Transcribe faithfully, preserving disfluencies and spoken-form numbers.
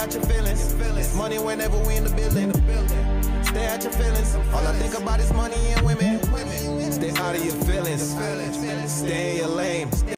out your feelings. Money whenever we in the building. Stay out your feelings. All I think about is money and women. Stay out of your feelings. Stay in your lane.